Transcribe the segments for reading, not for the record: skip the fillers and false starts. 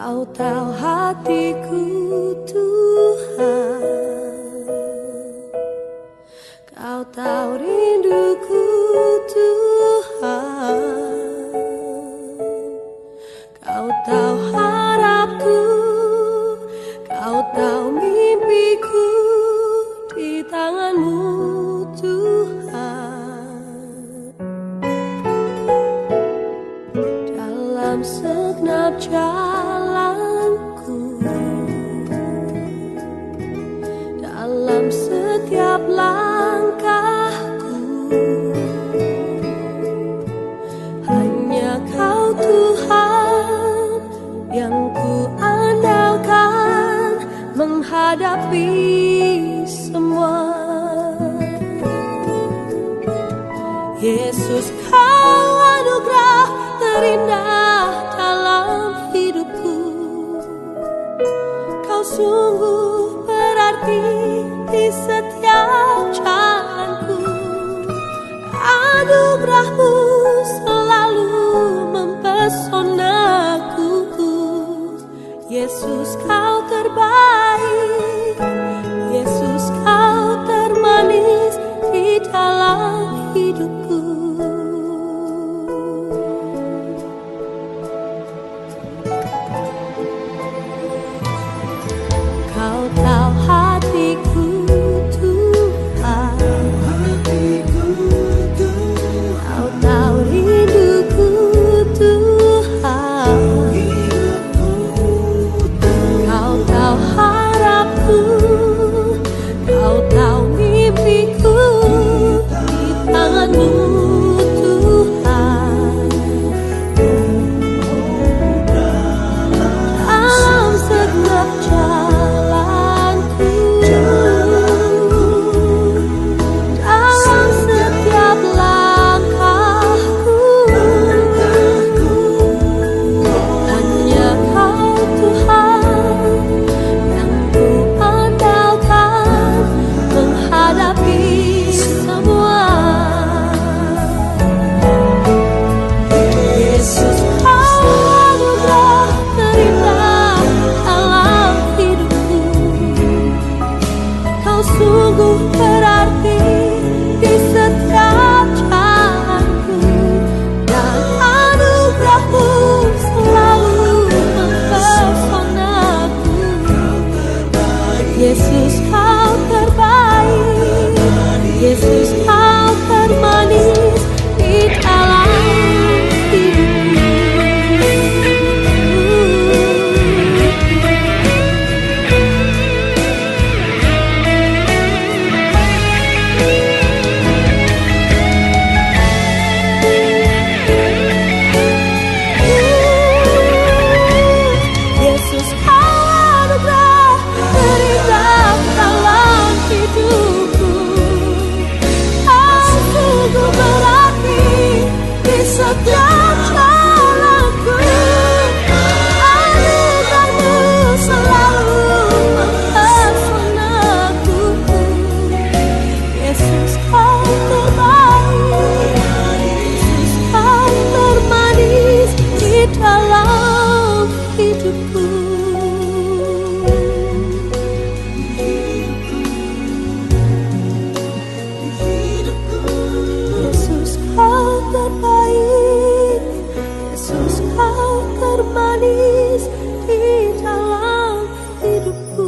Kau tahu hatiku Tuhan, Kau tahu rinduku Tuhan, Kau tahu harapku, Kau tahu mimpiku di tangan-Mu Tuhan. Dalam segenap jalanku, dalam setiap langkahku, hanya Kau Tuhan yang ku andalkan menghadapi semua. Yesus, Kau anugerah terindah dalam hidupku. Kau sungguh berarti di setiap jalanku. Anugerah-Mu selalu mempesonaku. Yesus, Kau terbaik. Yesus, Kau termanis di dalam hidupku. Kau tahu hatiku Tuhan, Kau tahu rinduku Tuhan, Kau tahu harapku, Kau tahu mimpiku di tangan-Mu Tuhan. Dalam segenap jalanku, dalam setiap langkahku, hanya Kau Tuhan yang ku andalkan menghadapi semua. Yesus, Kau anugerah terindah dalam hidupku. Kau sungguh berarti di setiap jalanku, dan anugerah-Mu selalu mempesonaku. Yesus, Kau terbaik. Yesus, Kau termanis di dalam hidupku. Yesus, Kau anugerah terindah dalam hidupku. Kau sungguh berarti di setiap jalanku. Anugerah-Mu selalu mempesonaku. Yesus, Kau terbaik. Yesus, Kau termanis di dalam hidupku. Yesus, Kau terbaik. Yesus, Kau termanis di dalam hidupku.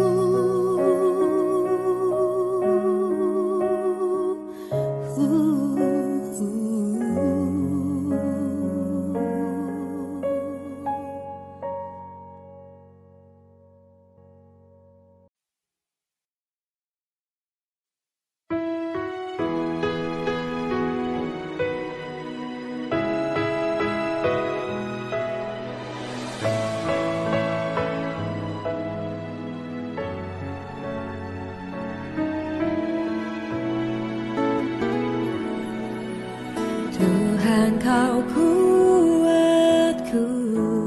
Tuhan, Kau kuatku,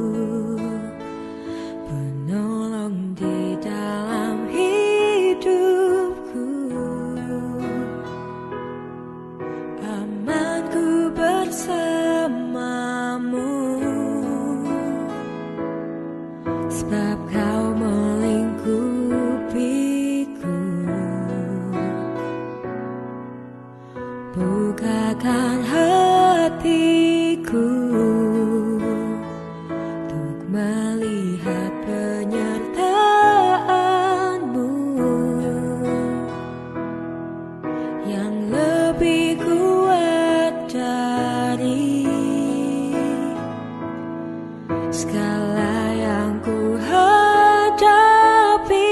penolong di dalam hidupku. Amanku bersamamu, segala yang ku hadapi.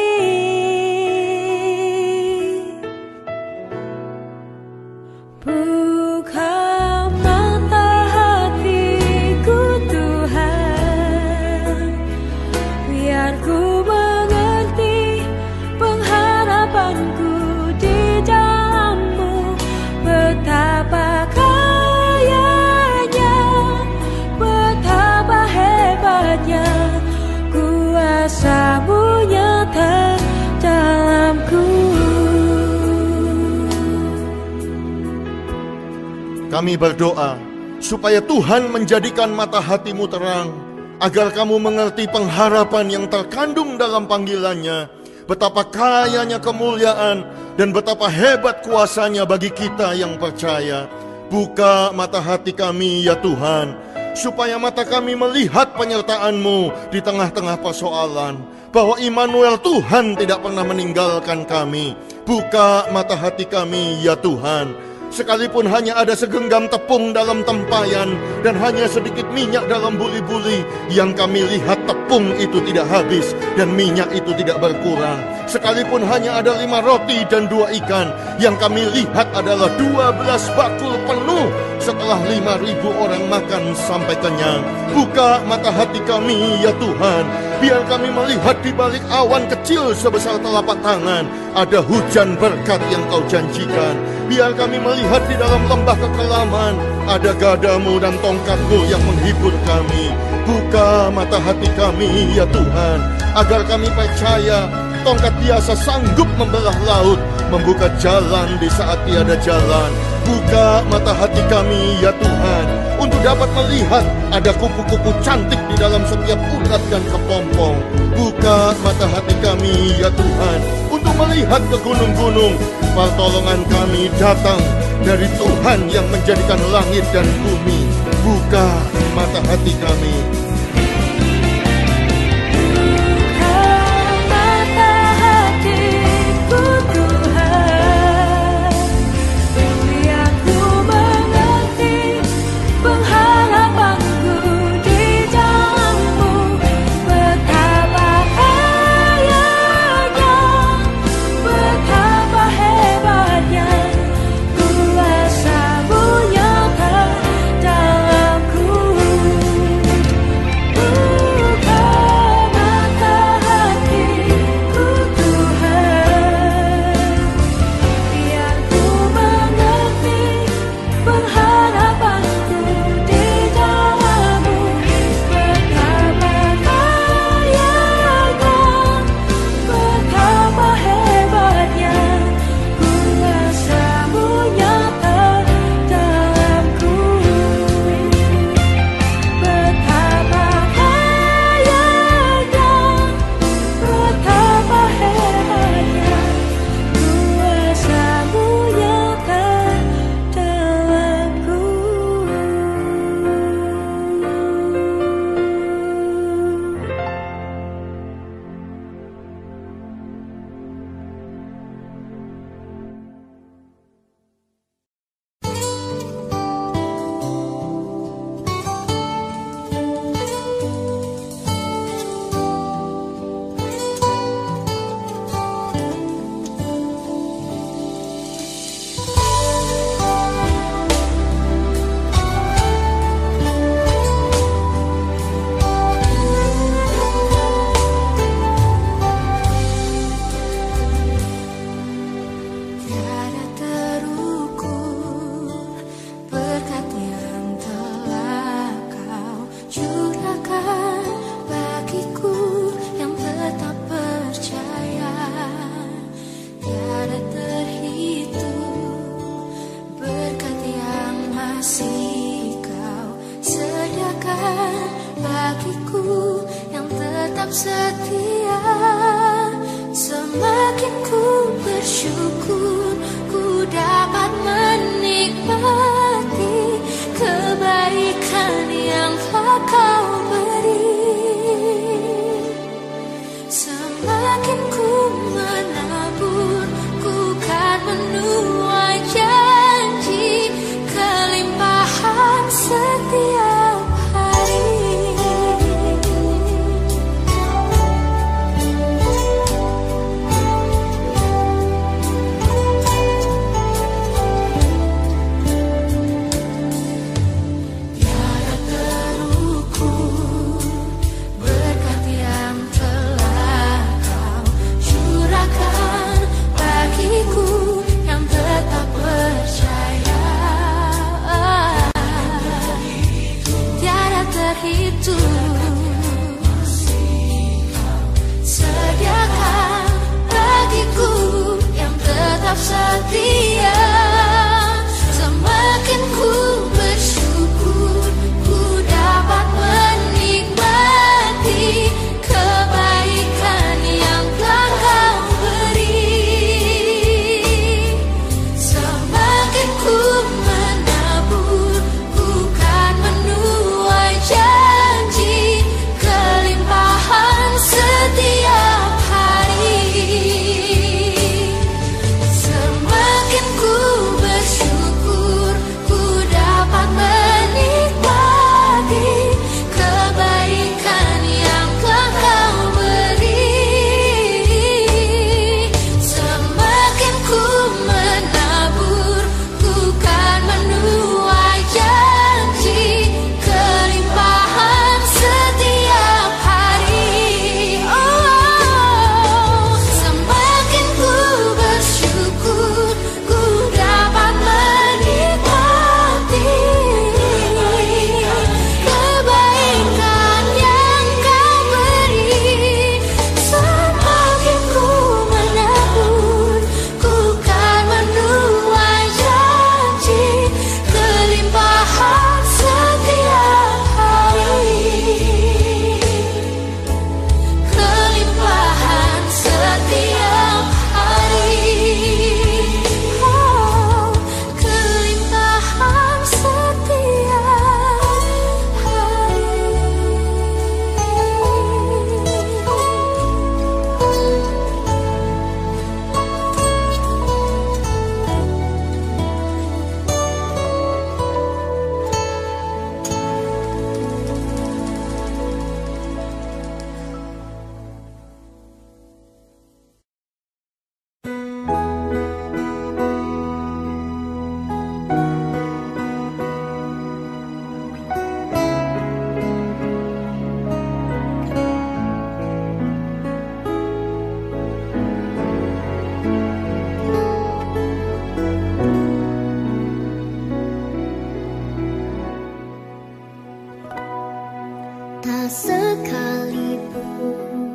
Buka mata hatiku Tuhan, biar ku mengerti pengharapanku di dalam-Mu. Betapa kayanya, betapa hebatnya kuasa-Mu nyata dalamku. Kami berdoa supaya Tuhan menjadikan mata hatimu terang, agar kamu mengerti pengharapan yang terkandung dalam panggilannya, betapa kayanya kemuliaan dan betapa hebat kuasanya bagi kita yang percaya. Buka mata hati kami ya Tuhan, supaya mata kami melihat penyertaan-Mu di tengah-tengah persoalan, bahwa Immanuel, Tuhan tidak pernah meninggalkan kami. Buka mata hati kami ya Tuhan, sekalipun hanya ada segenggam tepung dalam tempayan dan hanya sedikit minyak dalam buli-buli, yang kami lihat tepung itu tidak habis dan minyak itu tidak berkurang. Sekalipun hanya ada 5 roti dan 2 ikan, yang kami lihat adalah 12 bakul penuh setelah 5.000 orang makan sampai kenyang. Buka mata hati kami ya Tuhan, biar kami melihat di balik awan kecil sebesar telapak tangan ada hujan berkat yang Kau janjikan. Biar kami melihat di dalam lembah kekelaman ada gadamu dan tongkat-Mu yang menghibur kami. Buka mata hati kami ya Tuhan, agar kami percaya tongkat biasa sanggup membelah laut, membuka jalan di saat tiada jalan. Buka mata hati kami ya Tuhan, untuk dapat melihat ada kupu-kupu cantik di dalam setiap ulat dan kepompong. Buka mata hati kami ya Tuhan, untuk melihat ke gunung-gunung. Pertolongan kami datang dari Tuhan yang menjadikan langit dan bumi. Buka mata hati kami. setia, semakin ku bersyukur ku dapat menikmati kebaikan yang telah Kau beri. Semakin ku menabur, ku kan menuai janji kelimpahan setiap hari. itu. Sediakan bagiku yang tetap setia. Semakin ku bersyukur, ku dapat menikmati kebaikan yang telah Kau beri. Semakin ku menabur, ku kan menuai janji kelimpahan setiap hari. Semakin ku bersyukur, ku dapat menikmati kebaikan yang telah Kau beri. Semakin ku menabur, ku kan menuai janji kelimpahan setiap hari. Oh, semakin ku bersyukur, ku dapat menikmati kebaikan yang Kau beri. Semakin ku menabur, ku kan menuai janji kelimpahan setiap hari. Kelimpahan setiap hari. Oh, kelimpahan setiap tak sekalipun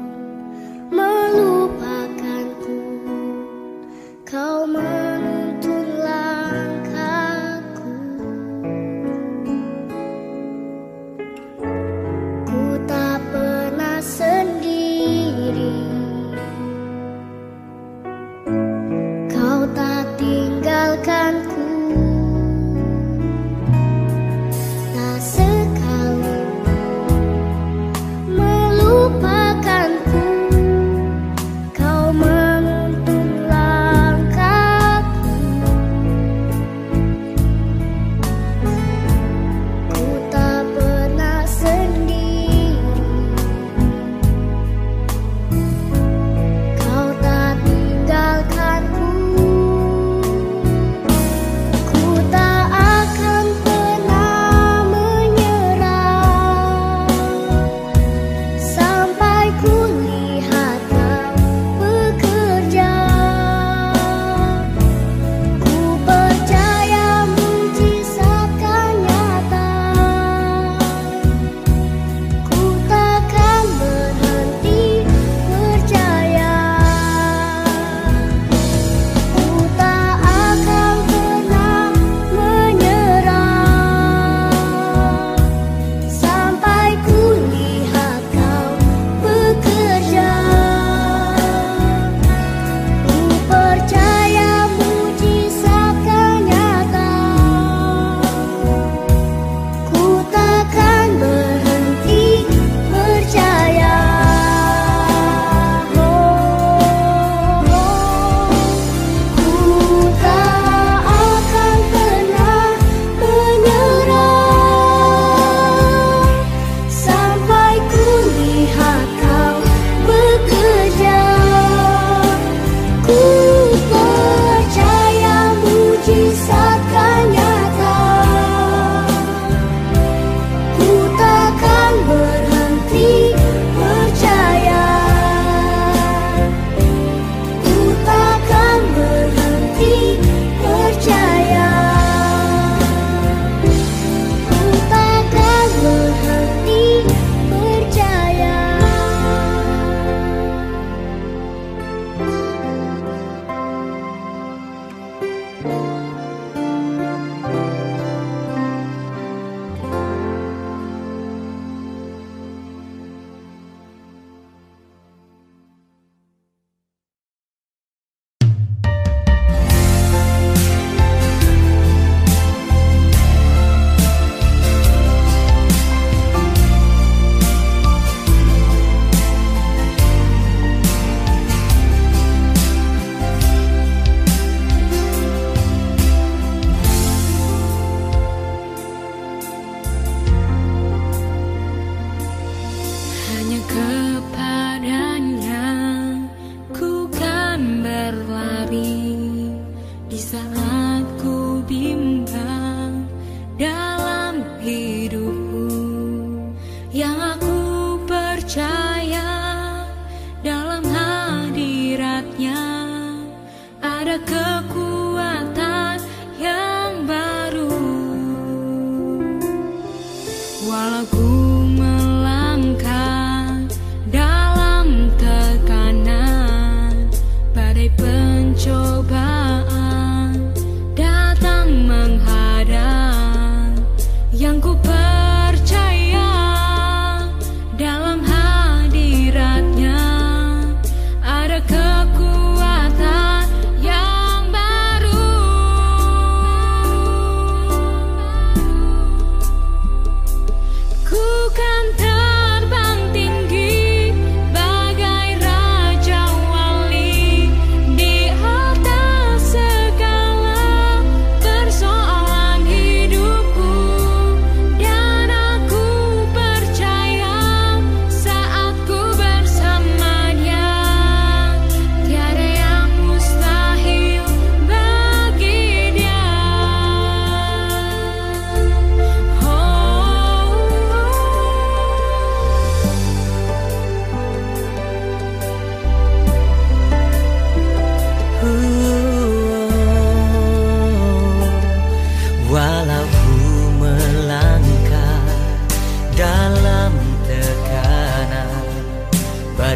melupakanku, Kau menuntun langkahku. Ku tak pernah sendiri, Kau tak tinggalkanku. Tak sekali melupakan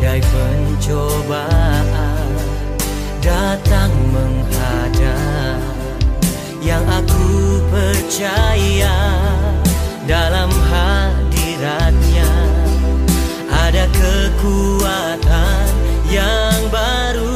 badai pencobaan datang menghadap, yang aku percaya dalam hadiratnya ada kekuatan yang baru.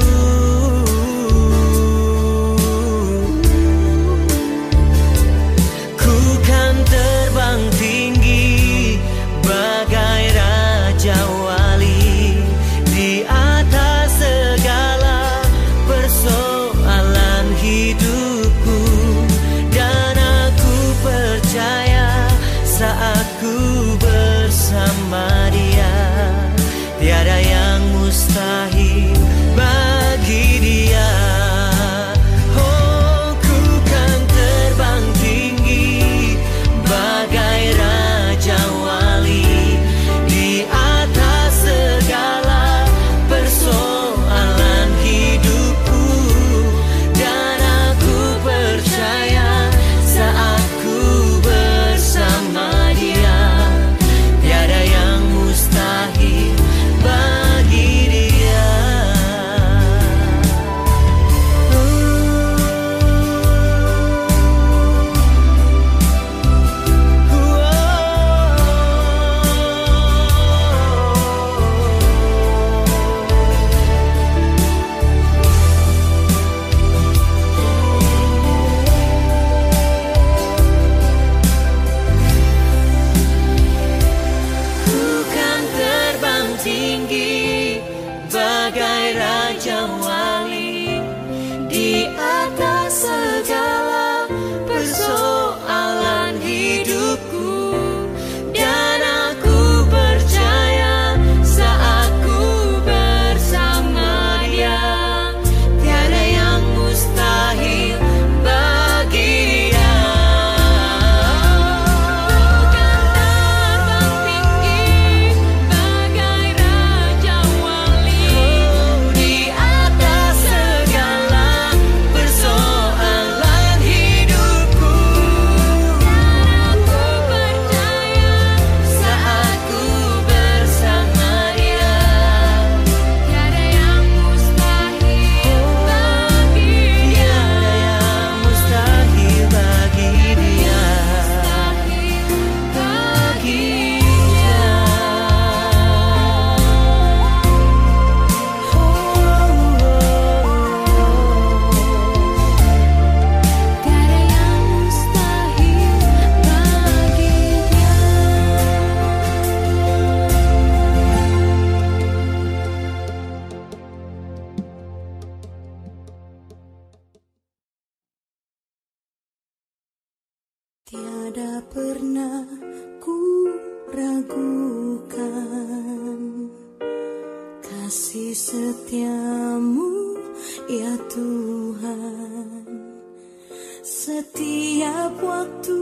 Ku kan terbang tinggi bagai raja wali di atas segala persoalan hidupku, dan aku percaya saat ku bersama Dia tiada yang mustahil bagi Dia. Oh, ku kan terbang tinggi bagai raja wali di atas segala persoalan hidupku, dan aku percaya saat ku bersama Dia tiada yang mustahil bagi Dia. Ku kan terbang tinggi bagai raja wali di atas segala persoalan hidupku, dan aku percaya saat ku bersama Dia tiada yang mustahil bagi Dia. Ku kan terbang tinggi bagai raja wali di atas segala persoalan hidupku, dan aku percaya saat ku bersama Dia tiada yang mustahil bagi Dia. Mustahil bagi Dia, bagi Dia. Tiada yang mustahil bagi Dia. Tiada pernah ku ragukan kasih setiamu, ya Tuhan. Setiap waktu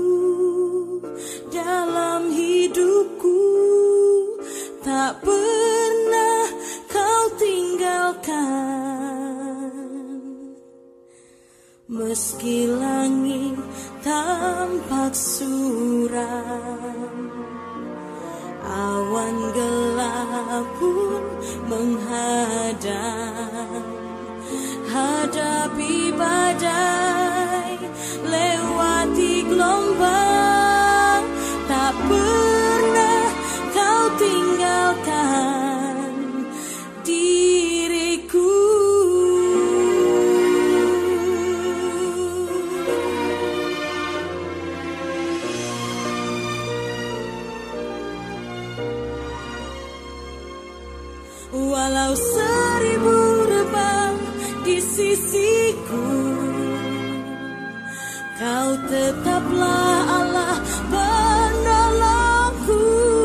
dalam hidupku tak pernah kau tinggalkan. Meski langit tampak suram, awan gelap pun menghadang. Hadapi badai, lewati gelombang, tak pernah kau tinggalkan diriku. Walau 1000 rebah di sisiku, Kau tetaplah Allah penolongku.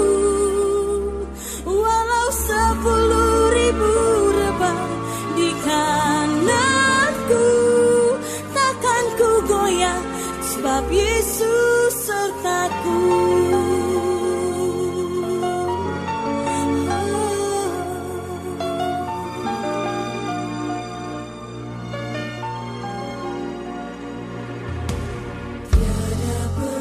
Walau 10.000 rebah di kananku, takkan ku goyah sebab Yesus sertaku. Tiada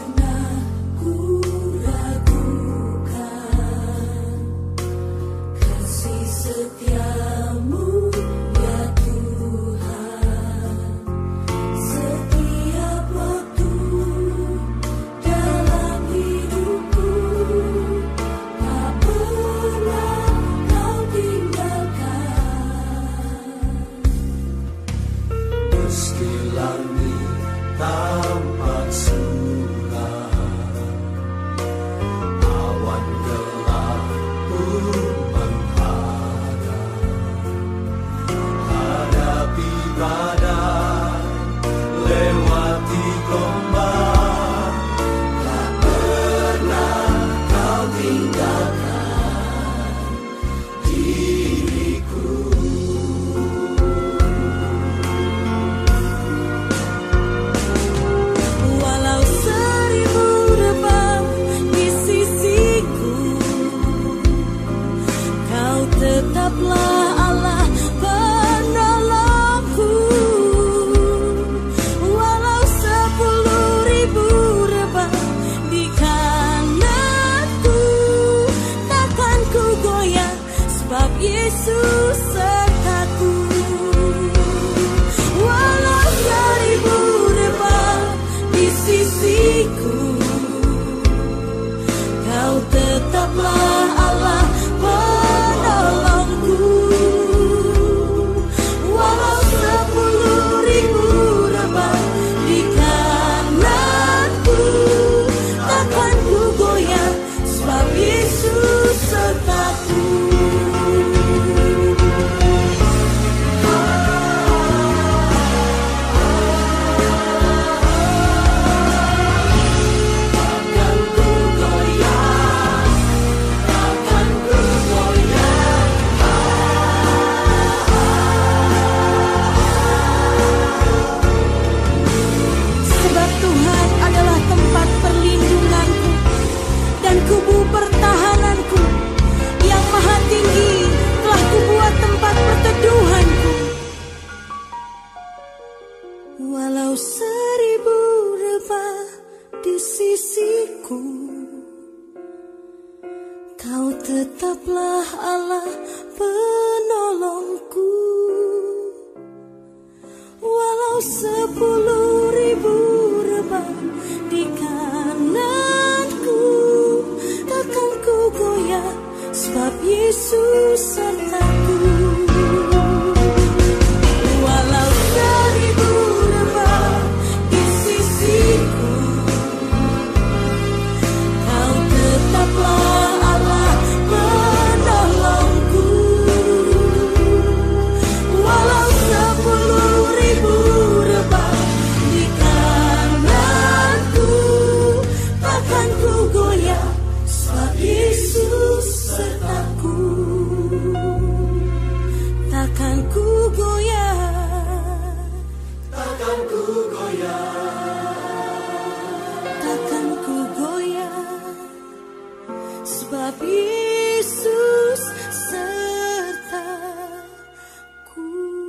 tetaplah Allah penolongku. Walau 10.000 rebah di kananku, takkan ku goyah sebab Yesus sertaku. Walau 1000 rebah di sisiku, Kau tetaplah Allah penolongku. Walau 10.000 rebah di kananku, takkan ku goyah sebab Yesus sertaku. Kubu pertahananku yang maha tinggi telah kubuat tempat perteduhanku. Walau 1000 rebah di sisiku, Kau tetaplah Allah penolongku. Walau 10.000 rebah di kananku, takkan ku goyah sebab Yesus sertaku. Walau 1000 rebah di sisiku, Kau tetaplah Allah penolongku. Walau 10.000 rebah di kananku, takkan ku goyah sebab Yesus sertaku. Takkan ku goyah, takkan ku goyah, takkan ku goyah sebab Yesus sertaku.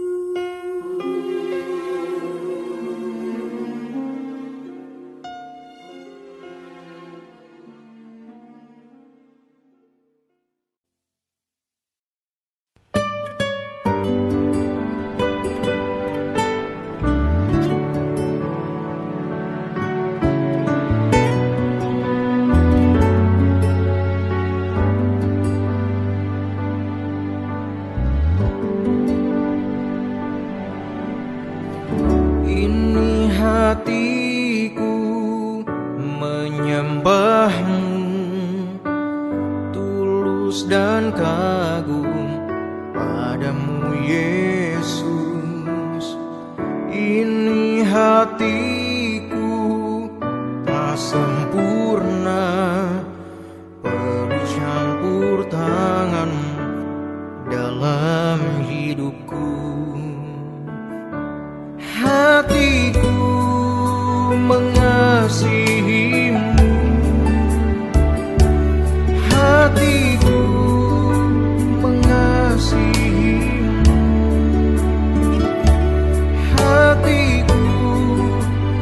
Ini hatiku menyembahmu, tulus dan kagum padamu Yesus. Ini hatiku tak sempurna, perlu campur tanganmu dalam hidupku. Hatiku mengasihimu, hatiku mengasihimu, hatiku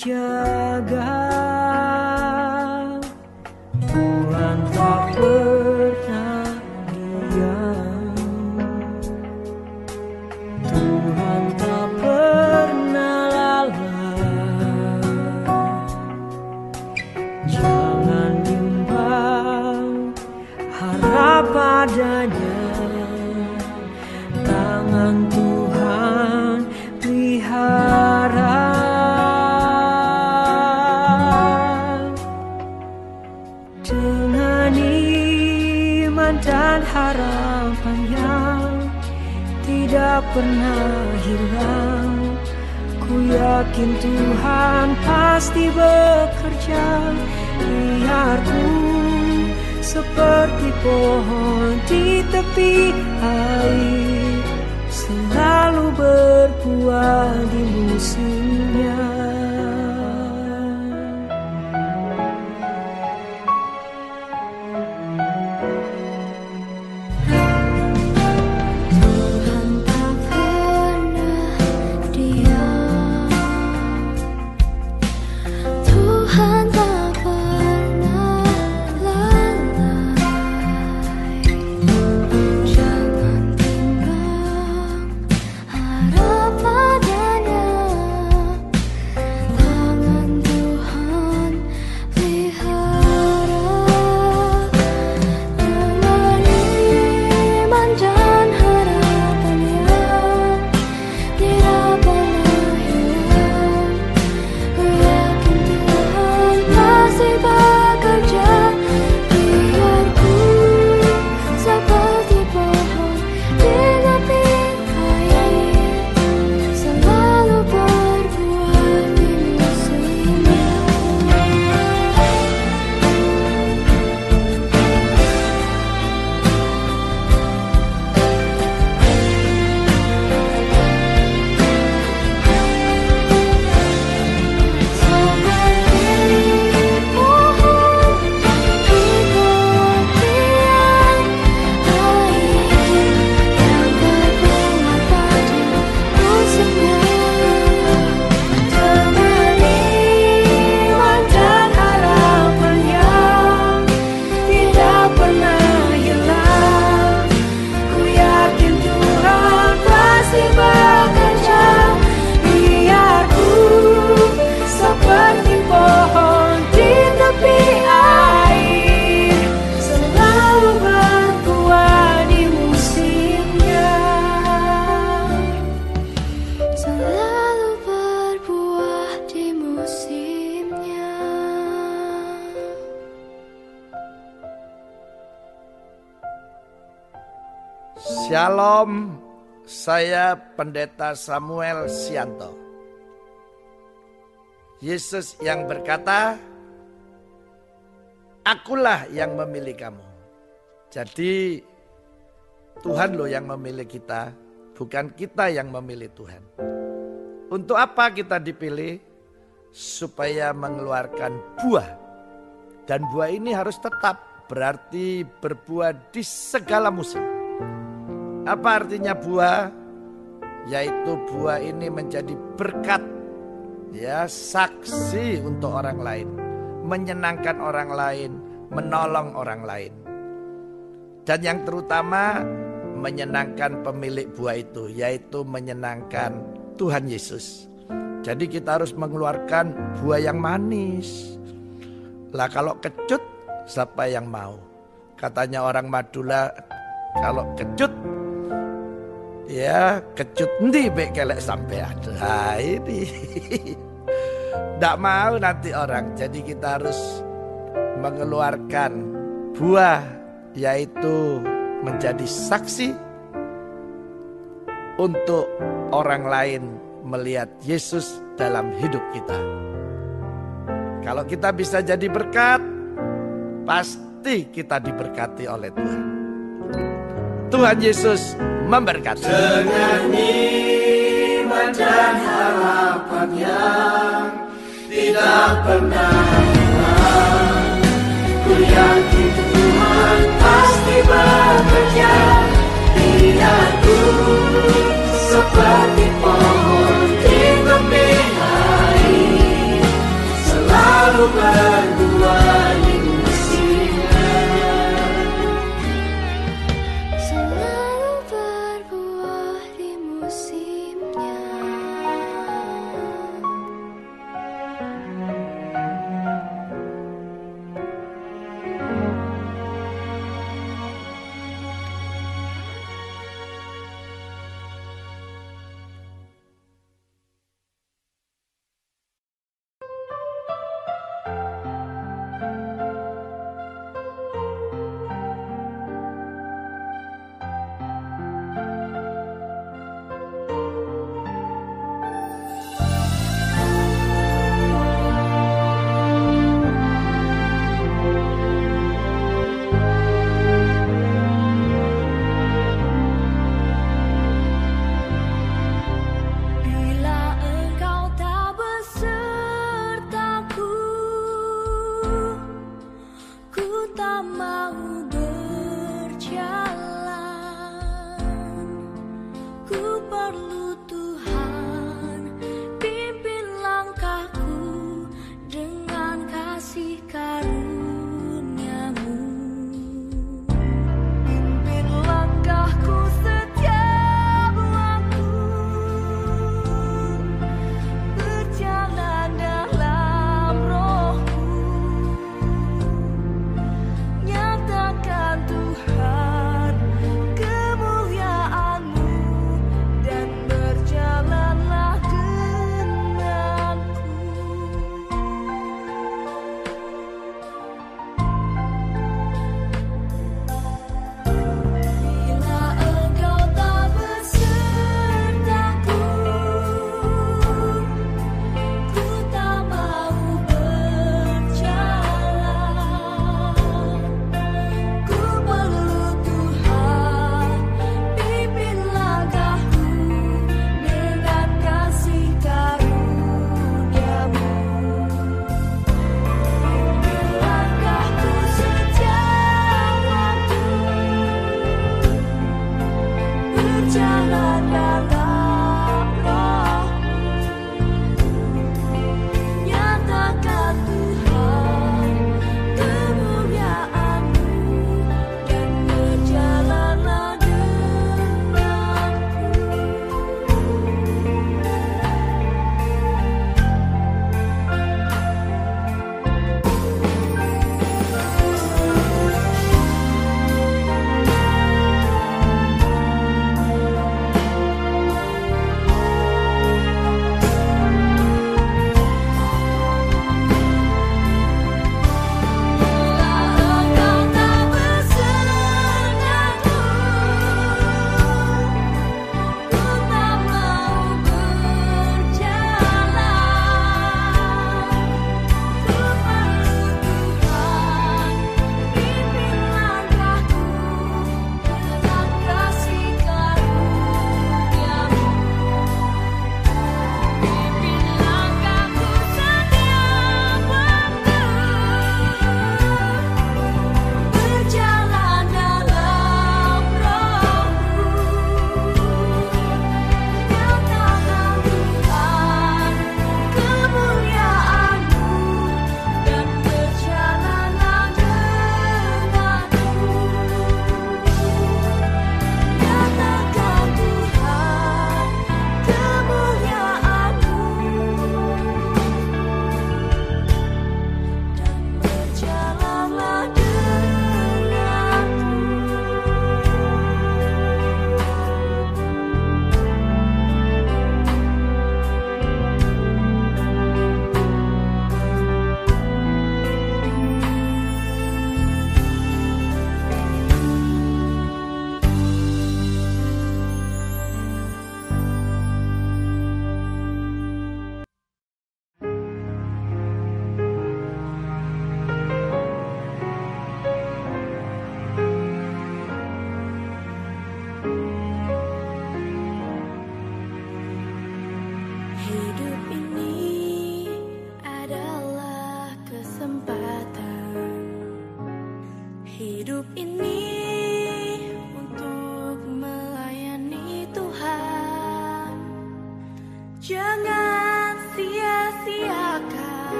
menjaga, Tuhan tak pernah diam, Tuhan tak pernah lalai. Jangan bimbang, harap padanya, tangan Tuhan pelihara. Dengan iman dan harapan yang tidak pernah hilang, ku yakin Tuhan pasti bekerja. Biarku seperti pohon di tepi air, selalu berbuah di musimnya. Tuhan tak pernah diam, Tuhan tak pernah lalai. Jangan bimbang, harap padanya, tangan Tuhan pelihara. Dengan iman dan harapannya tidak pernah hilang, ku yakin Tuhan pasti bekerja. Biarku seperti pohon di tepi air, selalu berbuah di musimnya. Seperti pohon di tepi air, selalu berbuah di musimnya, selalu berbuah di musimnya. Shalom, saya Pendeta Samuel Sianto. Yesus yang berkata, akulah yang memilih kamu. Jadi Tuhan loh yang memilih kita, bukan kita yang memilih Tuhan. Untuk apa kita dipilih? Supaya mengeluarkan buah. Dan buah ini harus tetap, berarti berbuah di segala musim. Apa artinya buah? Yaitu buah ini menjadi berkat, ya, saksi untuk orang lain, menyenangkan orang lain, menolong orang lain. Dan yang terutama menyenangkan pemilik buah itu, yaitu menyenangkan Tuhan Yesus. Jadi kita harus mengeluarkan buah yang manis. Lah kalau kecut, siapa yang mau? Katanya orang Madura, kalau kecut, ya kecut ndi bek kelek sampai ada. Ini ndak mau nanti orang. Jadi kita harus mengeluarkan buah, yaitu menjadi saksi untuk orang lain melihat Yesus dalam hidup kita. Kalau kita bisa jadi berkat, pasti kita diberkati oleh Tuhan. Tuhan Yesus memberkati. Dengan iman dan harapan yang tidak pernah hilang, ku yakin Tuhan pasti bekerja. Biarku seperti pohon di tepi air,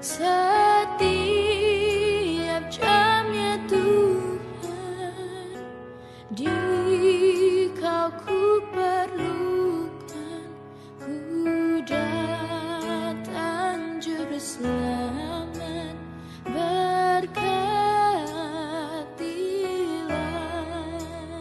Setiap jamnya Tuhan, di Kau ku perlukan, ku datang Juru Selamat, berkatilah.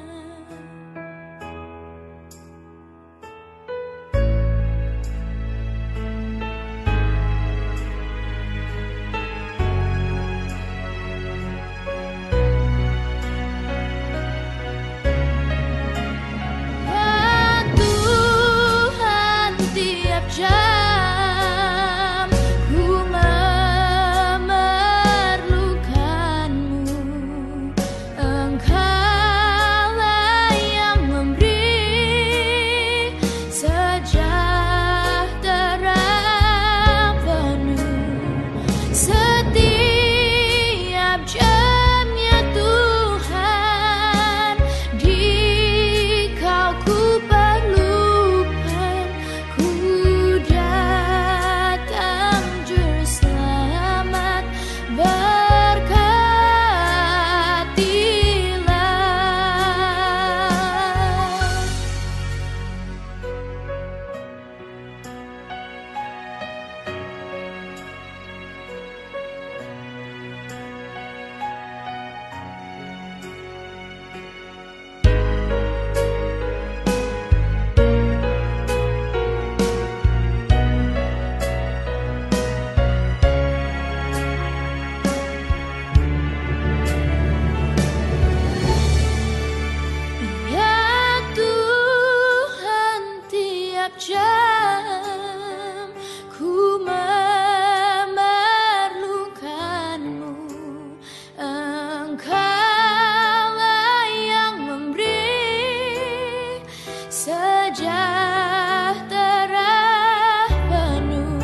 Ya Tuhan, tiap jam ku memerlukan-Mu. Engkaulah yang memberi sejahtera penuh. Setiap jamnya Tuhan, di Kau ku perlukan, ku datang Juru Selamat, berkatilah. Ya Tuhan, tiap jam ku memerlukan-Mu. Engkaulah yang memberi sejahtera penuh.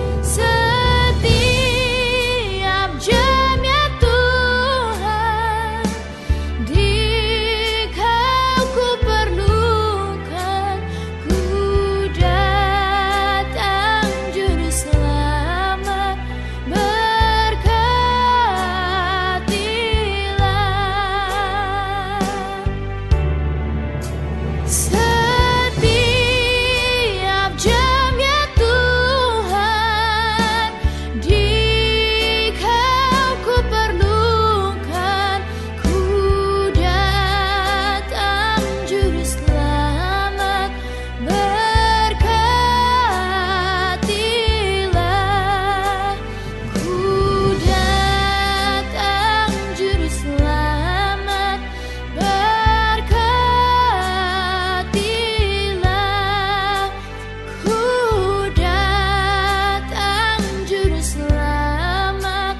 Setiap jamnya Tuhan, di Kau ku perlukan, ku datang Juru Selamat, berkatilah. Setiap jamnya Tuhan, di Kau ku perlukan, ku datang Juru Selamat, berkatilah. Ku datang Juru Selamat, berkatilah. Ku datang Juru Selamat,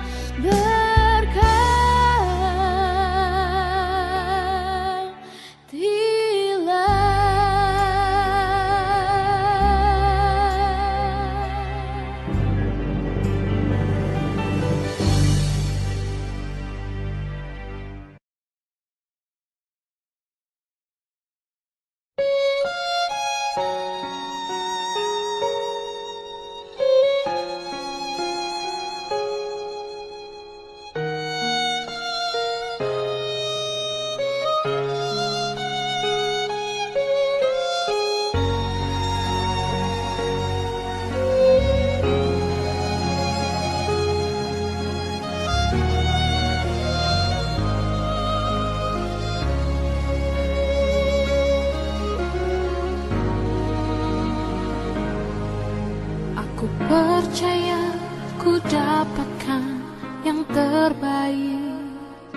Aku percaya ku dapatkan yang terbaik.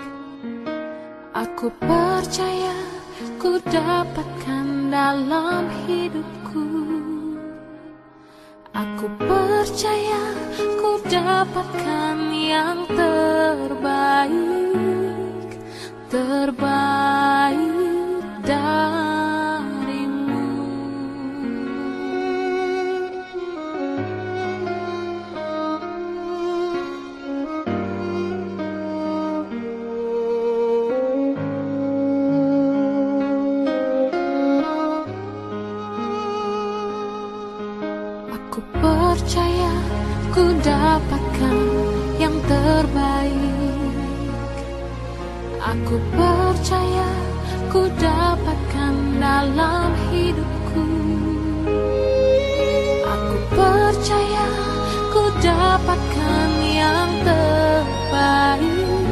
Aku percaya ku dapatkan dalam hidupku. Aku percaya ku dapatkan yang terbaik, terbaik darimu. Aku percaya ku dapatkan yang terbaik. Aku percaya ku dapatkan dalam hidupku. Aku percaya ku dapatkan yang terbaik,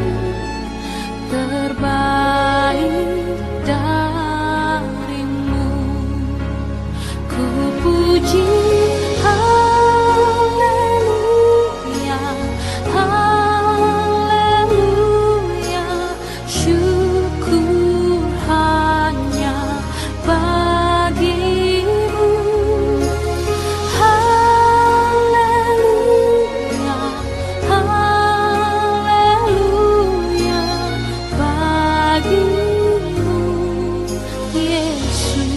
terbaik darimu. Ku puji haleluya, haleluya, syukur hanya bagimu. Haleluya, haleluya, bagimu Yesus.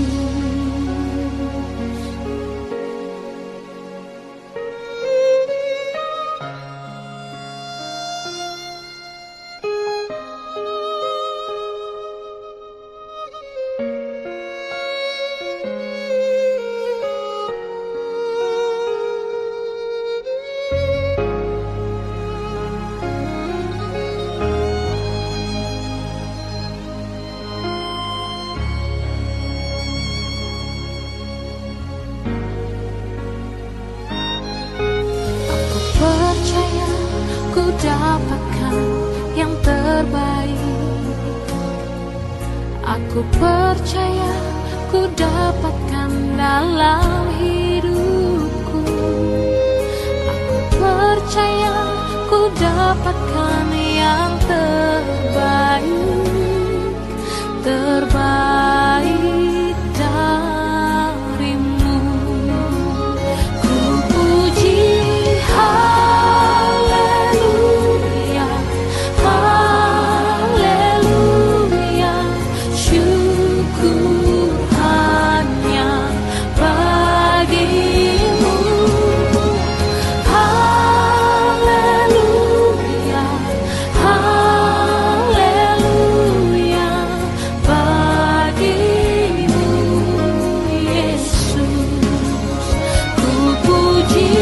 Aku percaya ku dapatkan yang terbaik. Aku percaya ku dapatkan dalam hidupku. Aku percaya ku dapatkan yang terbaik, terbaik darimu. Ku puji haleluya, haleluya, syukur hanya bagimu. Haleluya, haleluya, bagimu Yesus. Ku puji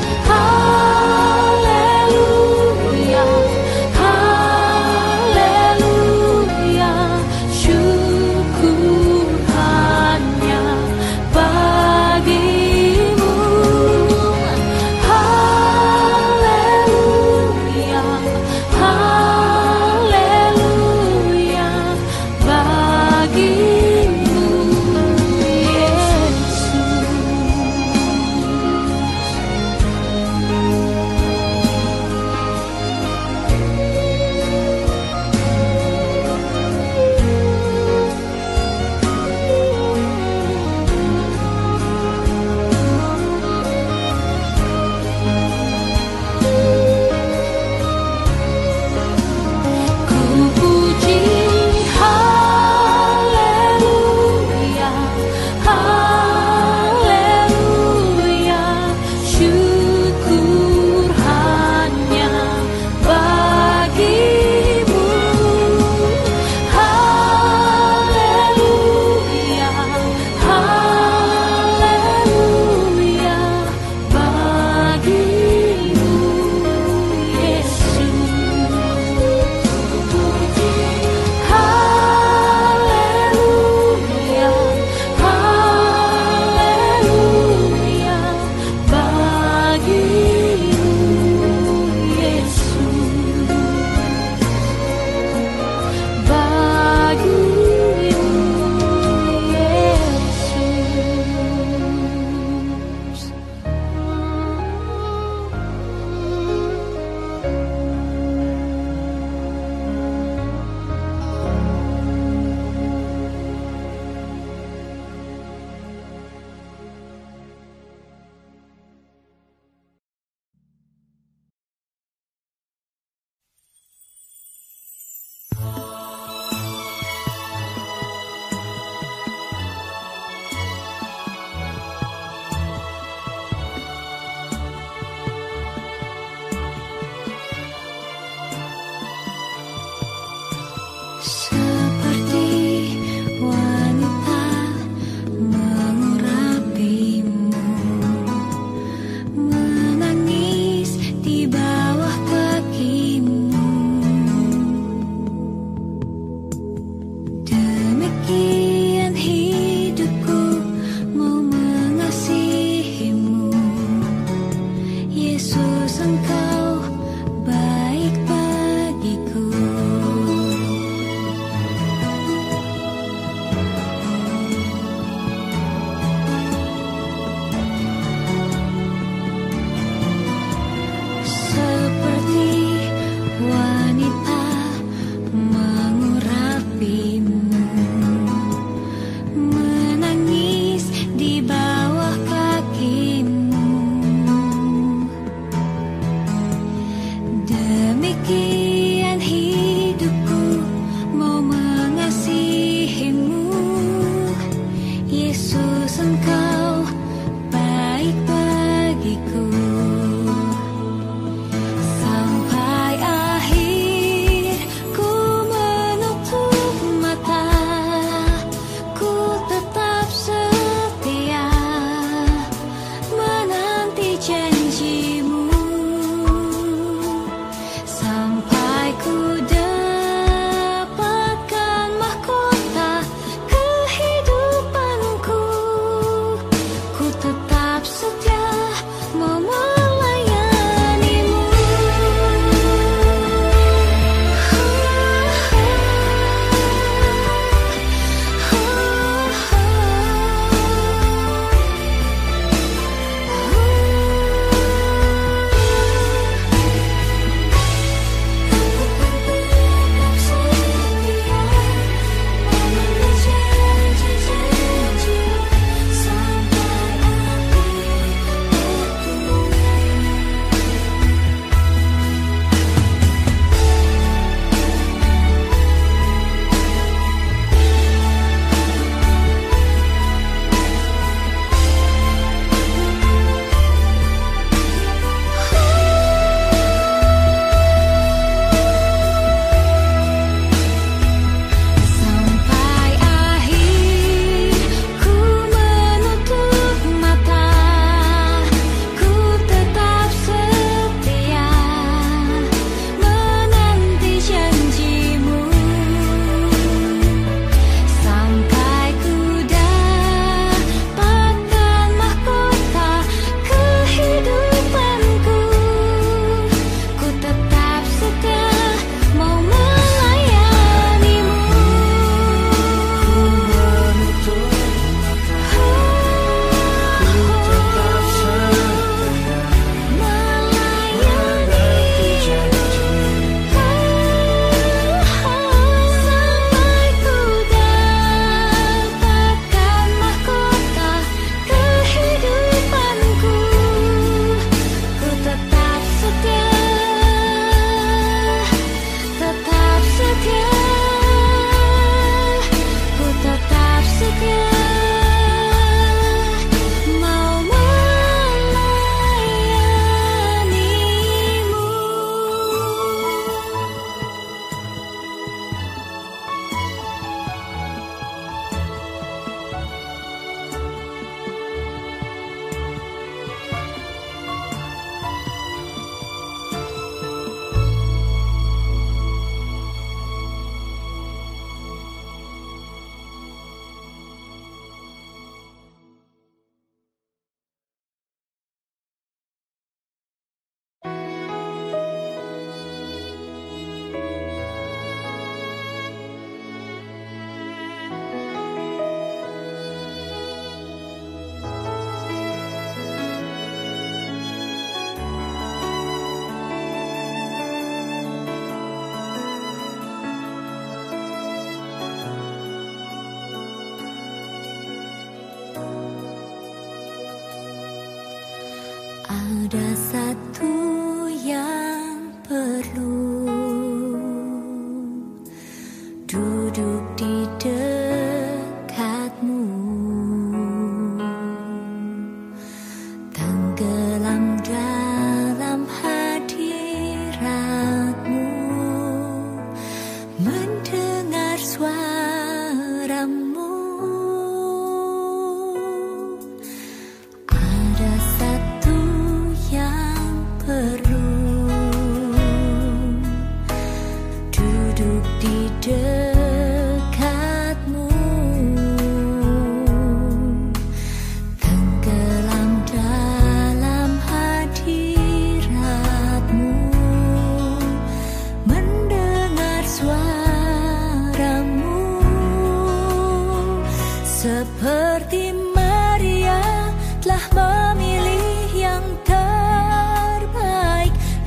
haleluya, haleluya, syukur hanya bagimu. Haleluya, haleluya, bagimu Yesus. Ku puji haleluya, haleluya, syukur hanya bagimu. Haleluya, haleluya, bagimu Yesus. Haleluya, haleluya, bagimu Yesus, bagimu Yesus. Menangis Yesus, Engkau baik bagiku. Seperti wanita mengurapimu, menangis di bawah kakimu.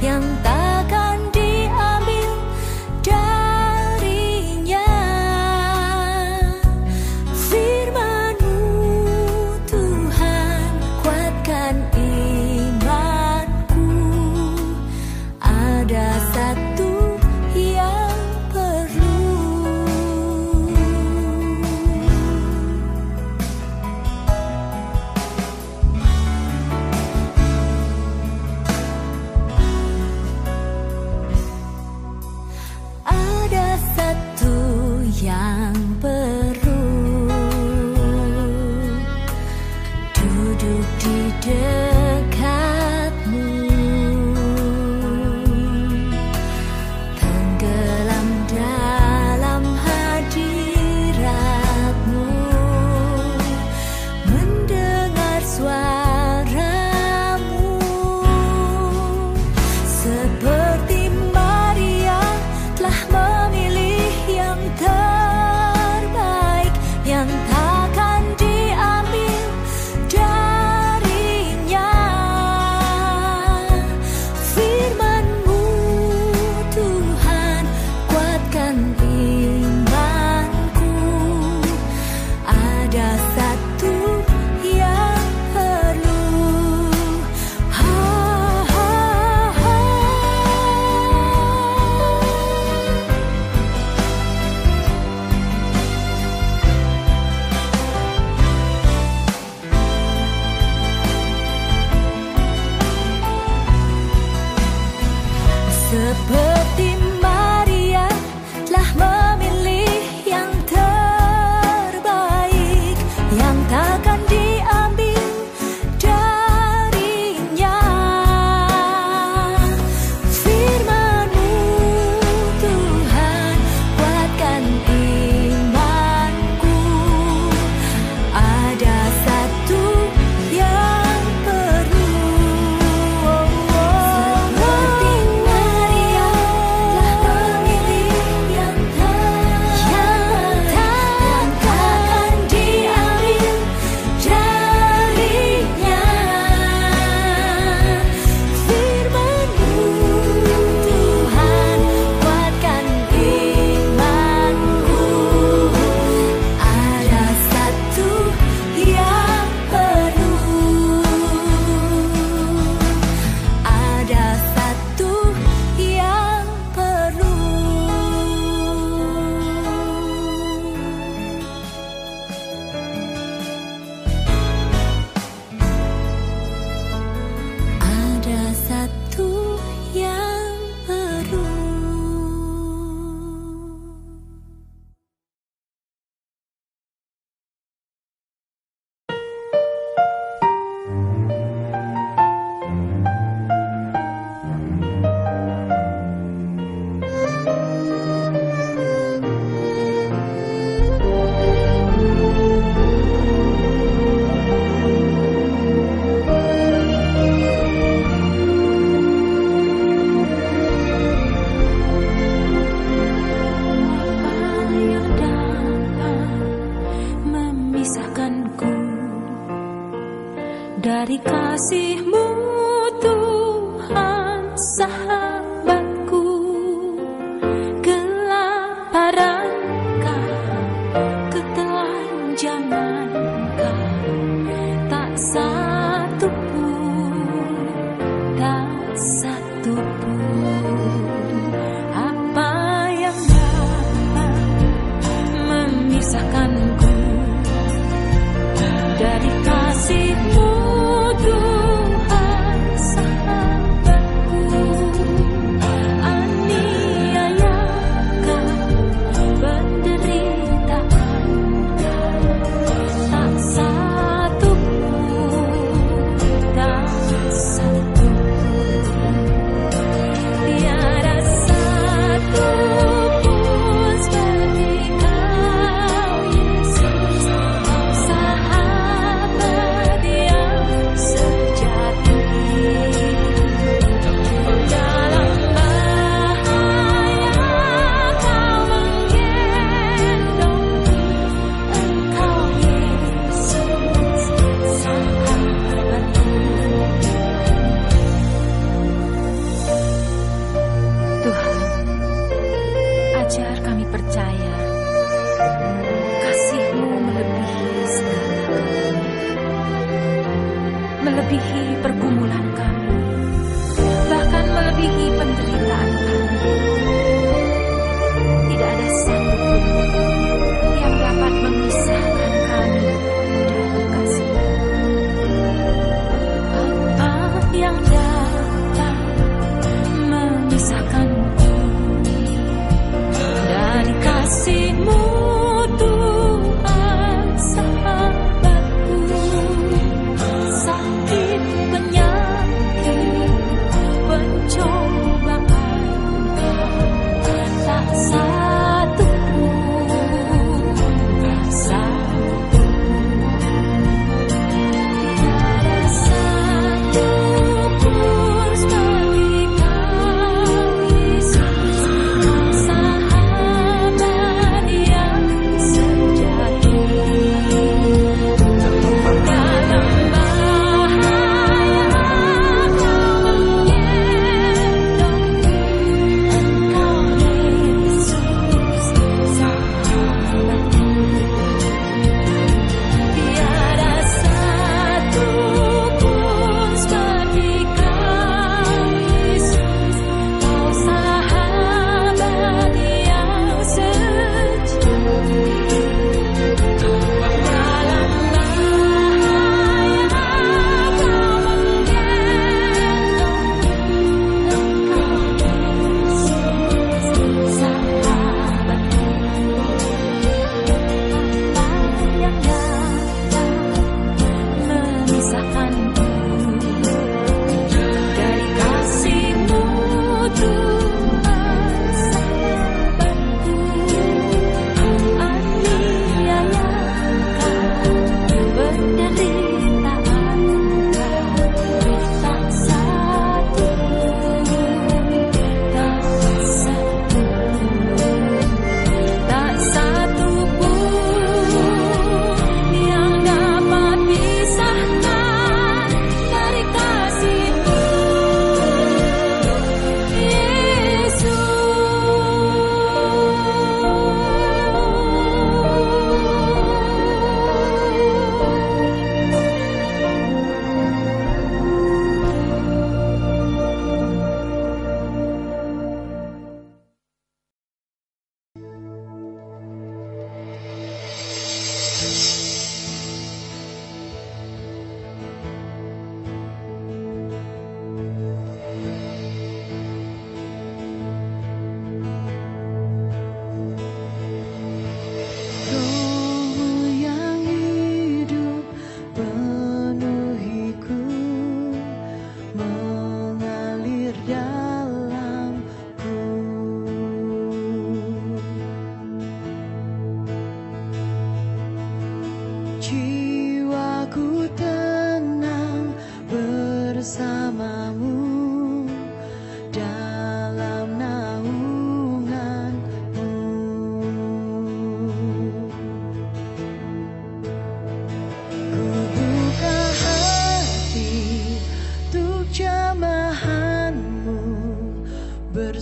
yang takkan diambil darinya. Firman-Mu Tuhan kuatkan imanku. Ada satu yang perlu. Ada satu yang perlu. Duduk di dekat-Mu, tenggelam dalam hadirat-Mu, mendengar suara-Mu. Seperti Maria telah memilih yang terbaik, yang takkan diambil darinya. Firman-Mu Tuhan kuatkan imanku. Ada satu yang perlu. Seperti Maria telah memilih yang terbaik, yang takkan diambil darinya. Firman-Mu Tuhan kuatkan imanku. Ada satu yang perlu. Seperti Maria telah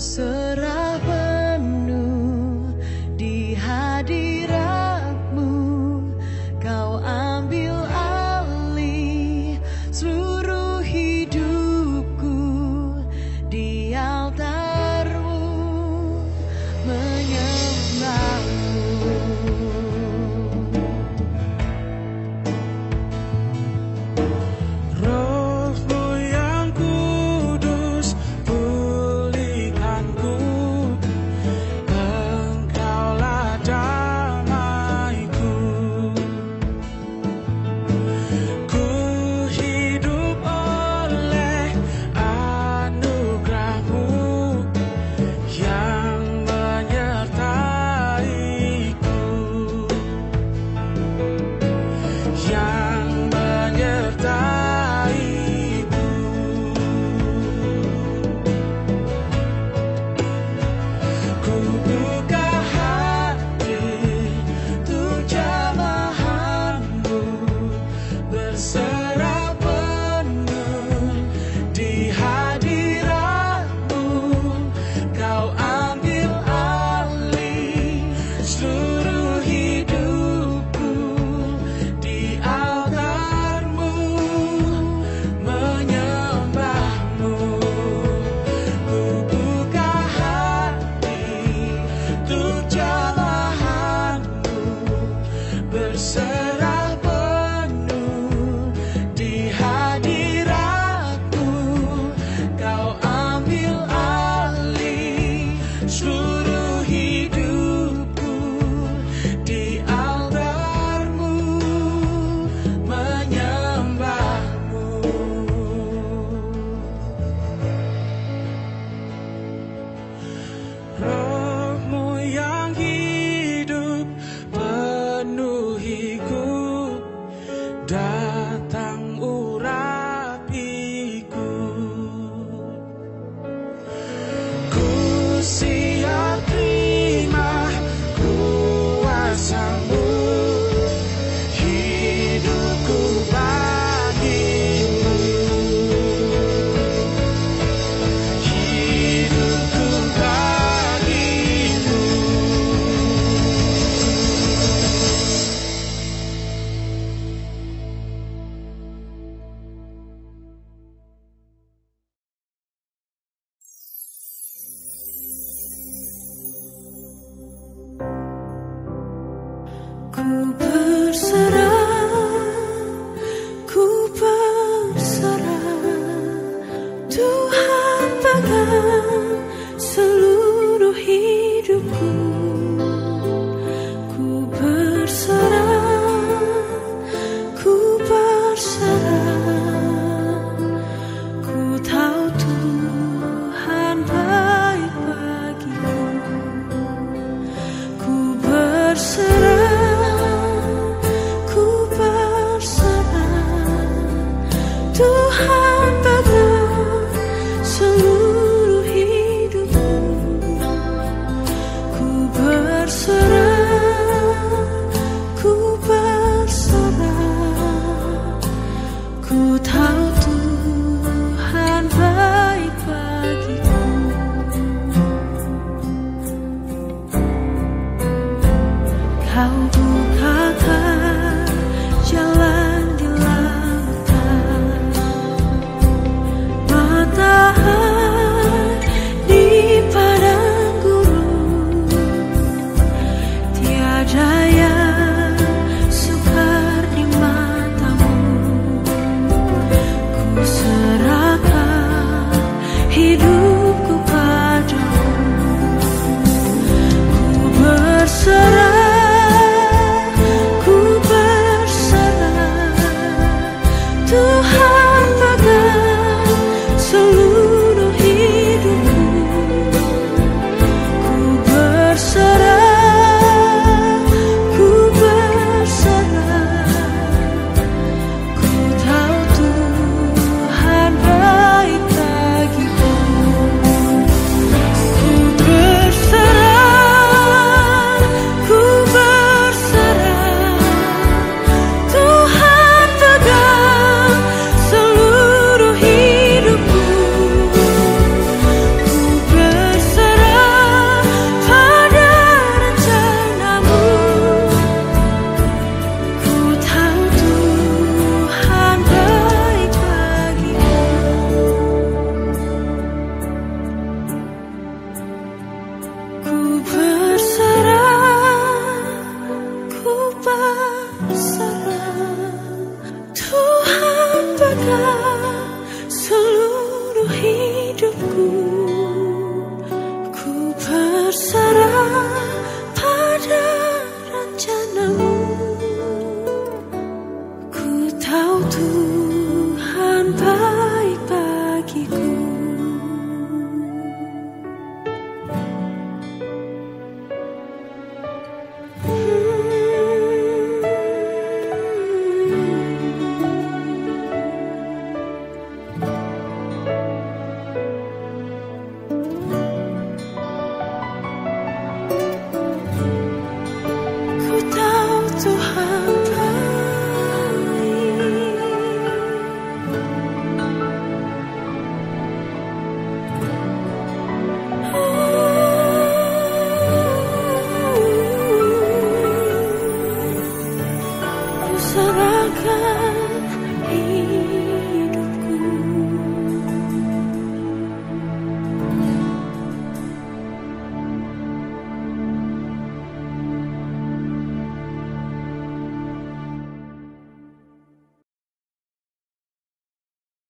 berserah penuh di hadirat-Mu. Kau ambil alih seluruh hidupku di altar-Mu, menyembah-Mu. Roh-Mu yang kudus pulihkanku, Engkaulah damaiku. Ku hidup oleh anugerah-Mu yang menyertaiku, yang menyertaiku. Ku buka hati untuk jamahan-Mu, berserah penuh di hadirat-Mu. Kau ambil alih seluruh hidupku di altar-Mu, menyembah-Mu. Ku buka hati untuk jamahan-Mu, berserah penuh di hadirat-Mu. Kau ambil alih seluruh hidupku di altar-Mu, menyembah-Mu. Roh-Mu yang hidup penuhiku, datang urapiku. Ku siap terima kuasa-Mu, hidupku bagi-Mu, hidupku bagi-Mu. Ku berserah